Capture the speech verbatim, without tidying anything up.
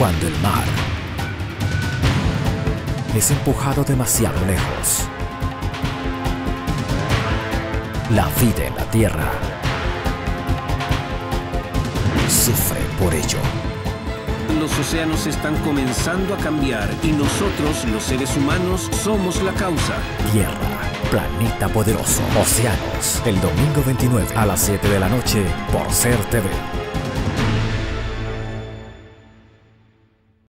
Cuando el mar es empujado demasiado lejos, la vida en la Tierra sufre por ello. Los océanos están comenzando a cambiar y nosotros, los seres humanos, somos la causa. Tierra, planeta poderoso, océanos. El domingo veintinueve a las siete de la noche por Ser T V.